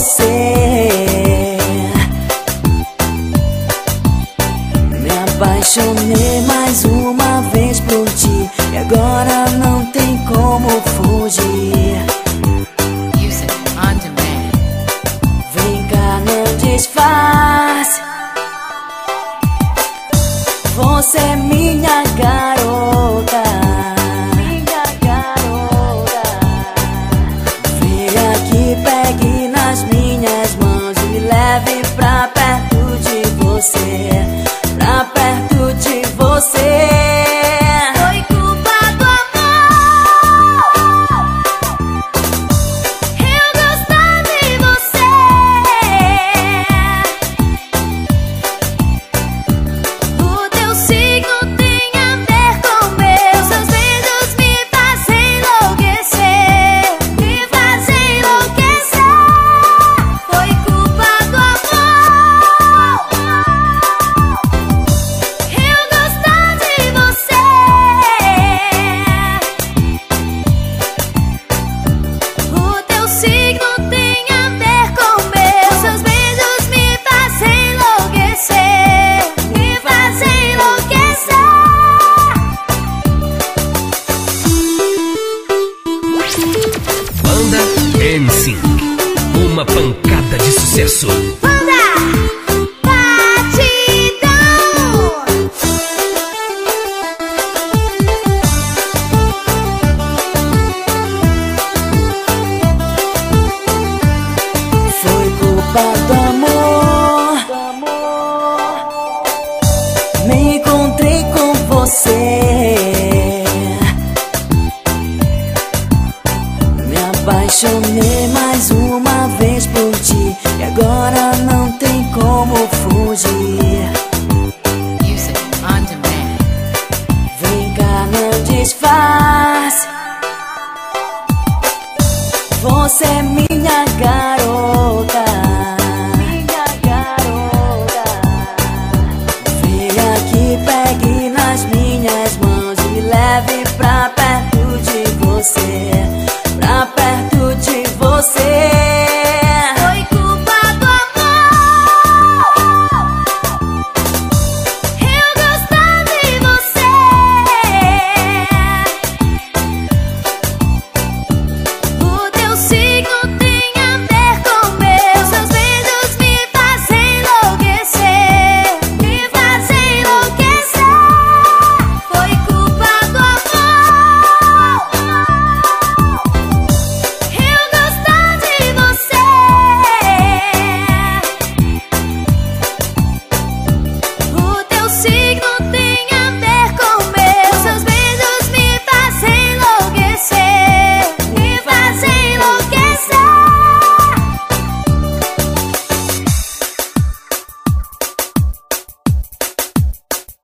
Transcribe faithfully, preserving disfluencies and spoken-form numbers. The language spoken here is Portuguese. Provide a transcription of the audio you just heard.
você. Me apaixonei mais uma vez por ti e agora não tem como fugir. On demand. Vem cá, não disfarce. Você é minha garota, minha garota. Vem aqui, pegue nas minhas mãos e me leve pra perto de você, pra perto de você. N Sync, uma pancada de sucesso. Banda Batidão. Foi culpa do amor. Me encontrei com você. Apaixonei mais uma vez por ti e agora não tem como fugir. On demand. Vem cá, não disfarce. Você é minha garota.